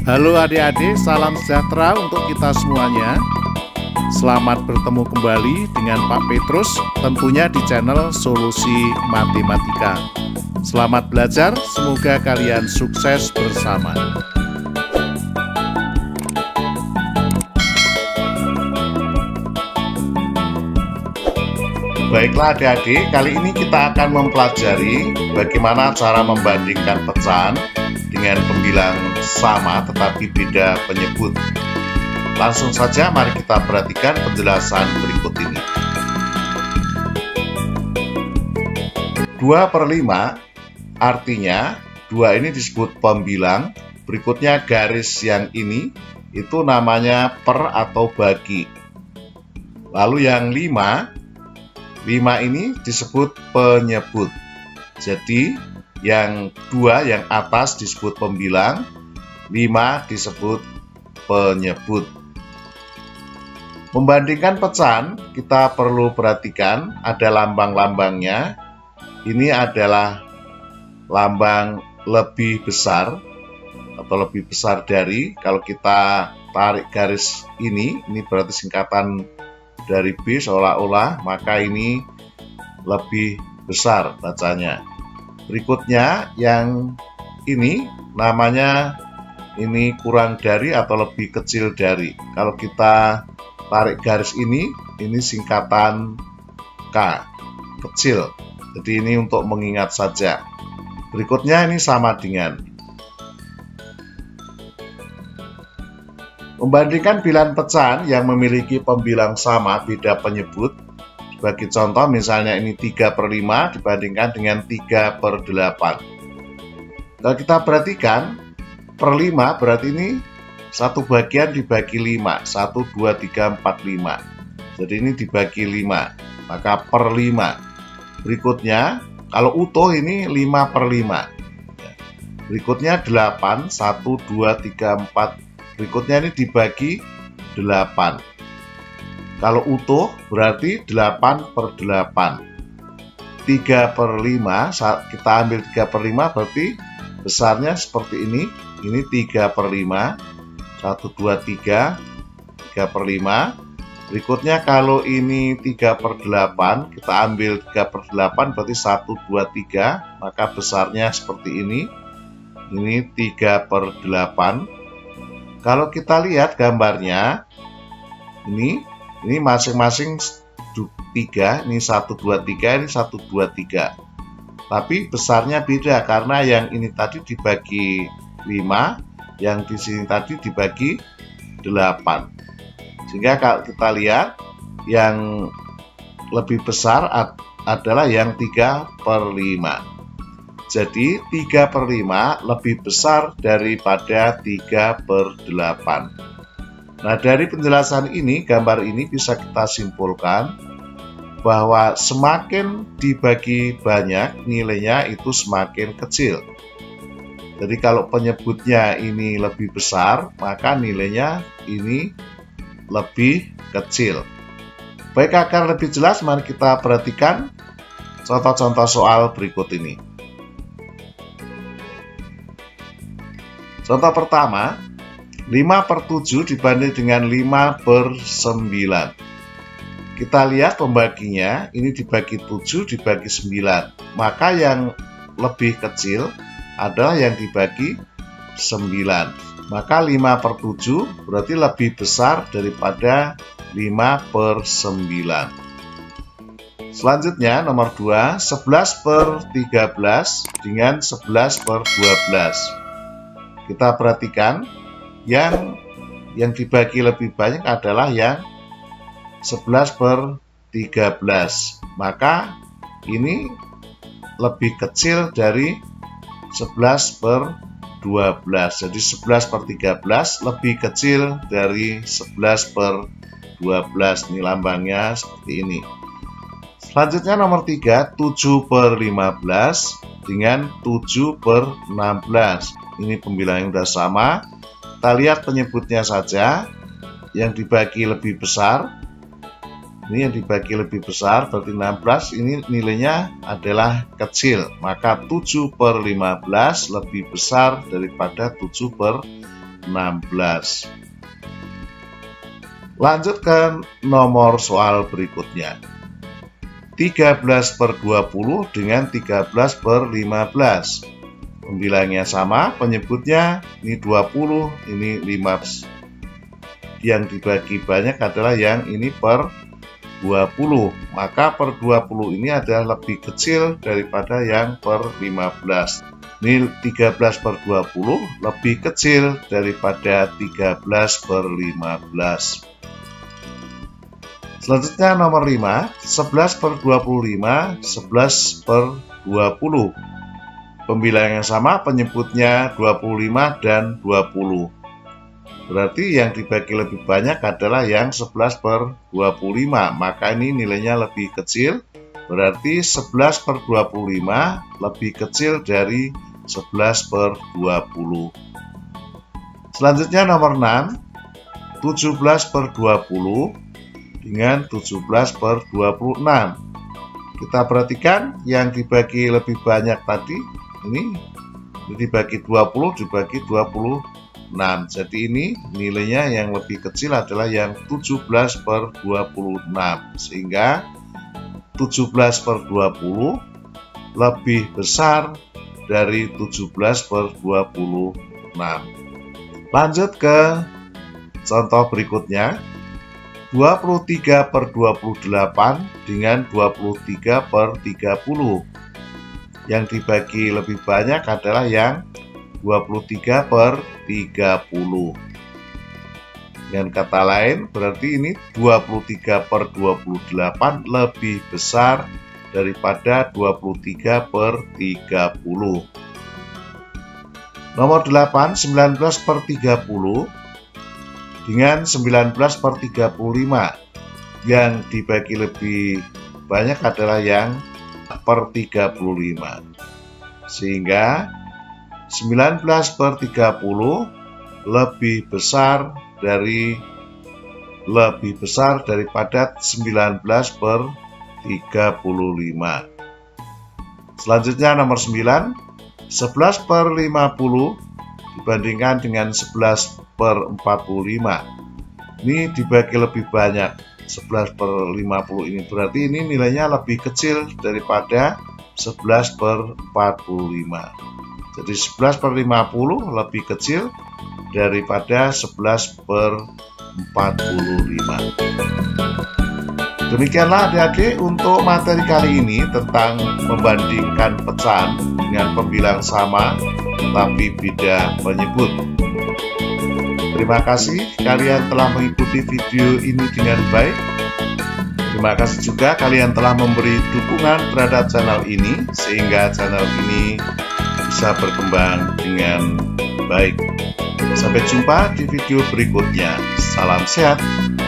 Halo adik-adik, salam sejahtera untuk kita semuanya. Selamat bertemu kembali dengan Pak Petrus, tentunya di channel Solusi Matematika. Selamat belajar, semoga kalian sukses bersama. Baiklah adik-adik, kali ini kita akan mempelajari bagaimana cara membandingkan pecahan dengan pembilang sama tetapi beda penyebut. Langsung saja mari kita perhatikan penjelasan berikut ini. 2/5 artinya 2 ini disebut pembilang, berikutnya garis yang ini itu namanya per atau bagi. Lalu yang 5 ini disebut penyebut. Jadi yang 2 yang atas disebut pembilang, 5 disebut penyebut. Membandingkan pecahan, kita perlu perhatikan ada lambang-lambangnya. Ini adalah lambang lebih besar atau lebih besar dari. Kalau kita tarik garis ini berarti singkatan dari B seolah-olah, maka ini lebih besar bacanya. Berikutnya yang ini namanya ini kurang dari atau lebih kecil dari. Kalau kita tarik garis ini singkatan K, kecil. Jadi ini untuk mengingat saja. Berikutnya ini sama dengan. Membandingkan bilangan pecahan yang memiliki pembilang sama beda penyebut. Sebagai contoh misalnya ini 3/5 dibandingkan dengan 3/8. Kalau kita perhatikan per 5 berarti ini satu bagian dibagi 5, 1, 2, 3, 4, 5. Jadi ini dibagi 5, maka per 5. Berikutnya kalau utuh ini 5/5. Berikutnya 8, 1, 2, 3, 4. Berikutnya ini dibagi 8. Kalau utuh berarti 8/8. 3/5, kita ambil 3/5 berarti besarnya seperti ini. Ini 3/5. 1, 2, 3. 3/5. Berikutnya kalau ini 3/8, kita ambil 3/8 berarti 1, 2, 3. Maka besarnya seperti ini. Ini 3/8. Kalau kita lihat gambarnya, ini masing-masing 3, ini 1, 2, 3, ini 1, 2, 3. Tapi besarnya beda karena yang ini tadi dibagi 5, yang di sini tadi dibagi 8. Sehingga kalau kita lihat yang lebih besar adalah yang 3/5. Jadi 3/5 lebih besar daripada 3/8. Nah, dari penjelasan ini, gambar ini bisa kita simpulkan bahwa semakin dibagi banyak, nilainya itu semakin kecil. Jadi kalau penyebutnya ini lebih besar, maka nilainya ini lebih kecil. Baik, agar lebih jelas, mari kita perhatikan contoh-contoh soal berikut ini. Contoh pertama, 5/7 dibanding dengan 5/9. Kita lihat pembaginya, ini dibagi 7 dibagi 9. Maka yang lebih kecil adalah yang dibagi 9. Maka 5/7 berarti lebih besar daripada 5/9. Selanjutnya nomor 2, 11/13 dengan 11/12. Kita perhatikan yang dibagi lebih banyak adalah yang 11/13. Maka ini lebih kecil dari 11/12. Jadi 11/13 lebih kecil dari 11/12. Ini lambangnya seperti ini. Selanjutnya nomor 3, 7/15 dengan 7/16. Ini pembilang yang sudah sama. Kita lihat penyebutnya saja. Yang dibagi lebih besar. Ini yang dibagi lebih besar berarti 16. Ini nilainya adalah kecil. Maka 7/15 lebih besar daripada 7/16. 16. Lanjut ke nomor soal berikutnya. 13 per 20 dengan 13 per 15. Pembilangnya sama, penyebutnya ini 20, ini 15. Yang dibagi banyak adalah yang ini per 20. Maka per 20 ini adalah lebih kecil daripada yang per 15. Ini 13 per 20 lebih kecil daripada 13 per 15. Selanjutnya nomor 5, 11 per 25, 11 per 20. Pembilang yang sama, penyebutnya 25 dan 20. Berarti yang dibagi lebih banyak adalah yang 11 per 25. Maka ini nilainya lebih kecil. Berarti 11 per 25 lebih kecil dari 11 per 20. Selanjutnya nomor 6, 17 per 20 dengan 17 per 26. Kita perhatikan yang dibagi lebih banyak tadi, ini dibagi 20 dibagi 26. Jadi ini nilainya yang lebih kecil adalah yang 17 per 26. Sehingga 17 per 20 lebih besar dari 17 per 26. Lanjut ke contoh berikutnya. 23 per 28 dengan 23 per 30. Yang dibagi lebih banyak adalah yang 23 per 30. Dengan kata lain, berarti ini 23 per 28 lebih besar daripada 23 per 30. Nomor 8, 19 per 30 dengan 19 per 35. Yang dibagi lebih banyak adalah yang per 35. Sehingga 19 per 30 lebih besar daripada 19 per 35. Selanjutnya nomor 9, 11 per 50 dibandingkan dengan 11 per 45. Ini dibagi lebih banyak, 11 per 50 ini. Berarti ini nilainya lebih kecil daripada 11 per 45. Jadi 11 per 50 lebih kecil daripada 11 per 45. Demikianlah adik-adik untuk materi kali ini tentang membandingkan pecahan dengan pembilang sama tapi beda penyebut. Terima kasih kalian telah mengikuti video ini dengan baik. Terima kasih juga kalian telah memberi dukungan terhadap channel ini sehingga channel ini bisa berkembang dengan baik. Sampai jumpa di video berikutnya. Salam sehat.